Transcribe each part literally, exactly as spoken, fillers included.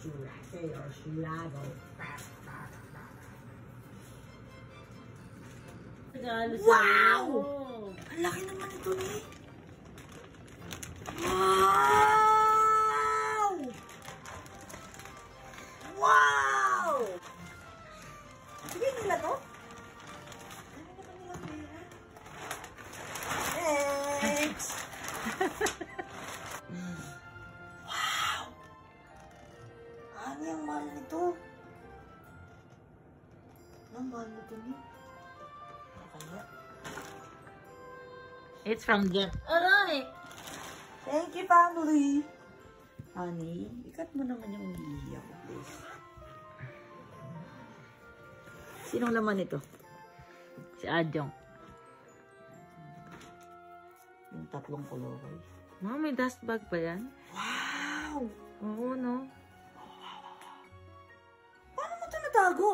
churase or churado. Wow! Ang laki naman ito eh. Wow! Wow! Sige nila to? Thanks! Wow! Ano yung mahal nito? Ang mahal nito niya? Kaya? It's from Jet. Aray! Thank you, family! Honey, ikat mo naman yung umiiyak ko, please. Sinong laman ito? Si Adjong. Yung tatlong koloroy. Ma, may dust bag pa yan? Wow! Oo, no? Paano mo ito natago?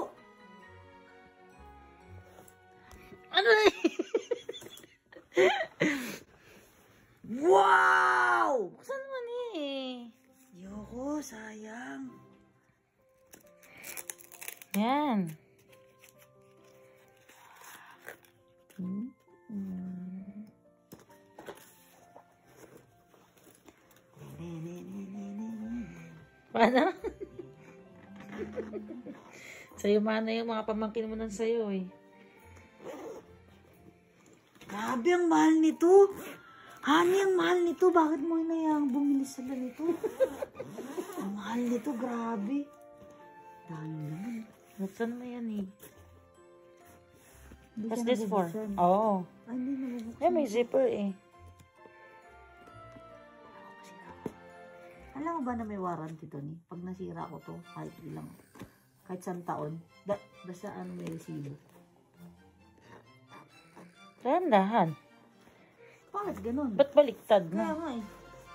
Ano na Wow! Buksan mo ni eh. Yoko, sayang. Yan. Hmm. Hmm. Paano? Sa'yo mana yung mga pamangkin mo ng sa'yo eh. Grabe, ang mahal nito. Honey, ang mahal nito. Bakit mo inayang bumili sila nito? Ang mahal nito, grabe. Dahil naman. Buksan mo yan eh. Hindi What's ka this for? nabubuksan. Oo. Ay, hindi nabubuksan. Eh, may zipper eh. Alam mo ba na may warranty to ni? Pag nasira ko to, kahit ilang, kahit isang taon, da, basta ano may resibo. Dahan-dahan. Bakit ganun? Ba't baliktad Kaya na? nga eh.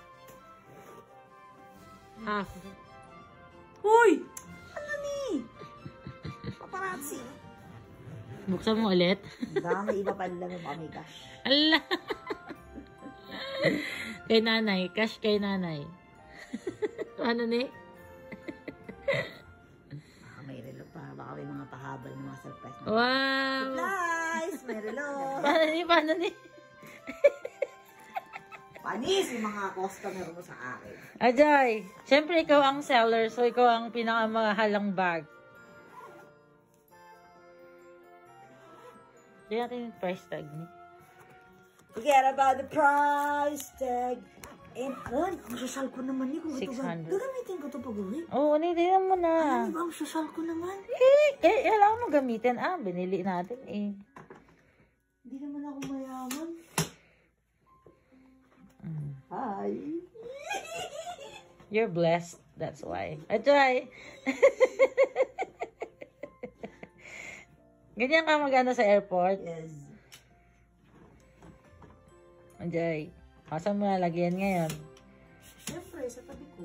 Half. Hoy! Ano ni? Paparazzi. Buksan mo ulit. Baka may iba pa lang yung kami cash. Ala! Kay nanay. Cash kay nanay. Ano ni? Baka may relo pa. Baka may mga pahabal ng mga surprise. Wow! Nice! May relo. Paano ni? Paano ni? Panis yung mga customer mo sa akin. Ajay! Siyempre ikaw ang seller, so ikaw ang pinakamahalang bag. Hindi natin yung price tag ni. Forget about the price tag. And, on, ang sasal ko naman ni kung ito six ba. hundred. Gagamitin ko ito pag-uwi. Oo, oh, nitinan mo na. Ano ba ang sasal ko naman? Eh, eh, kailangan mo gamitin. Ah, binili natin eh. Hindi naman ako mayaman. Mm. Hi. You're blessed. That's why. Ajay! Ganyan ka magana sa airport? Yes. Ajay. Saan mo nalagyan ngayon? Siyempre, sa tabi ko.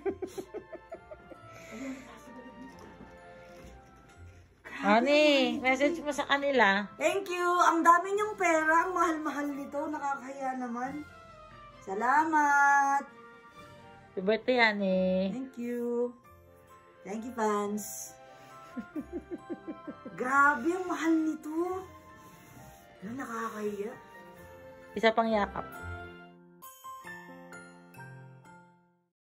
Honey, message mo sa kanila. Thank you. Ang dami niyong pera. Ang mahal-mahal nito. Nakakaya naman. Salamat. Happy birthday, honey. Thank you. Thank you, fans. Grabe, ang mahal nito. Ano, nakakaya. Isa pang yakap.